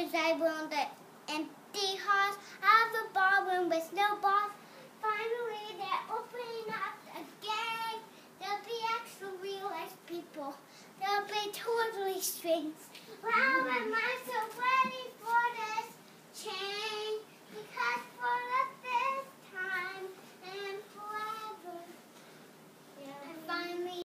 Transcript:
disabled on the empty halls. Out of the ballroom with no boss. Finally, they're opening up again. They'll be extra real-life people. They'll be totally strings. Wow, my mind's so